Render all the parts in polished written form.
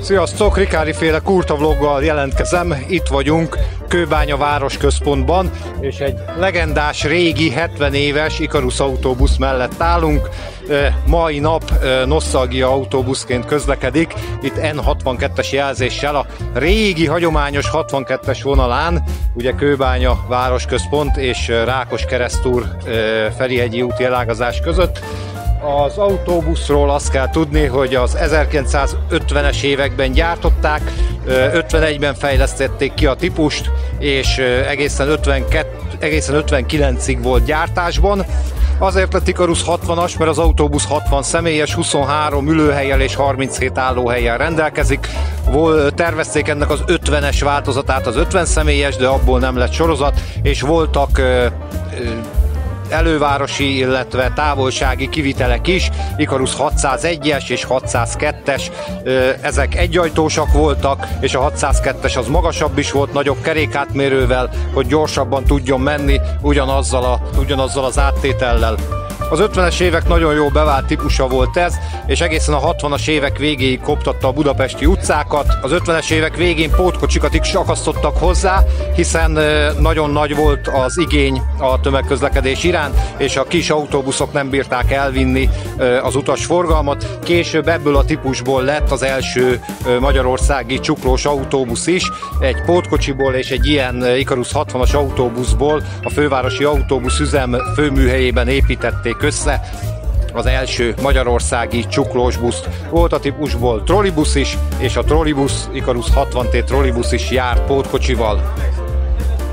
Sziasztok! Rikári féle Kurta vloggal jelentkezem. Itt vagyunk Kőbánya városközpontban, és egy legendás, régi, 70 éves Ikarus autóbusz mellett állunk. Mai nap nosztalgia autóbuszként közlekedik, itt N62-es jelzéssel a régi, hagyományos 62-es vonalán, ugye Kőbánya városközpont és Rákoskeresztúr Ferihegyi úti elágazás között. Az autóbuszról azt kell tudni, hogy az 1950-es években gyártották, 51-ben fejlesztették ki a típust, és egészen 59-ig volt gyártásban. Azért lett Ikarus 60-as, mert az autóbusz 60 személyes, 23 ülőhellyel és 37 állóhellyel rendelkezik. Tervezték ennek az 50-es változatát, az 50 személyes, de abból nem lett sorozat, és voltak elővárosi, illetve távolsági kivitelek is, Ikarus 601-es és 602-es, ezek egyajtósak voltak, és a 602-es az magasabb is volt, nagyobb kerékátmérővel, hogy gyorsabban tudjon menni ugyanazzal az áttétellel. Az 50-es évek nagyon jó bevált típusa volt ez, és egészen a 60-as évek végéig koptatta a budapesti utcákat. Az 50-es évek végén pótkocsikat is akasztottak hozzá, hiszen nagyon nagy volt az igény a tömegközlekedés iránt, és a kis autóbuszok nem bírták elvinni az utasforgalmat. Később ebből a típusból lett az első magyarországi csuklós autóbusz is, egy pótkocsiból és egy ilyen Ikarus 60-as autóbuszból a fővárosi autóbuszüzem főműhelyében építették össze az első magyarországi csuklós buszt. Volt a típusból trollibusz is, és a trollibusz, Ikarus 60T trollibusz is járt pótkocsival.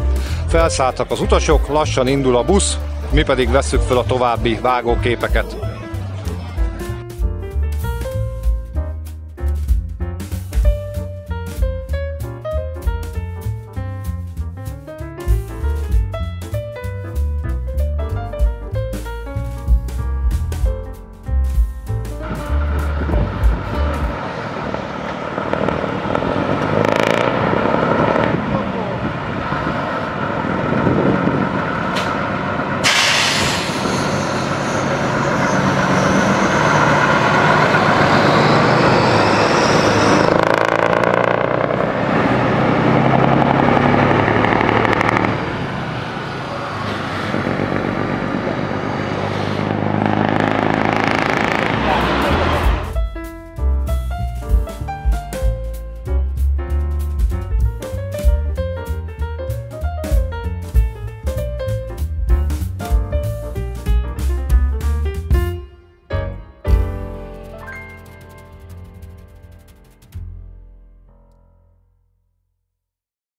Felszálltak az utasok, lassan indul a busz, mi pedig vesszük fel a további vágóképeket.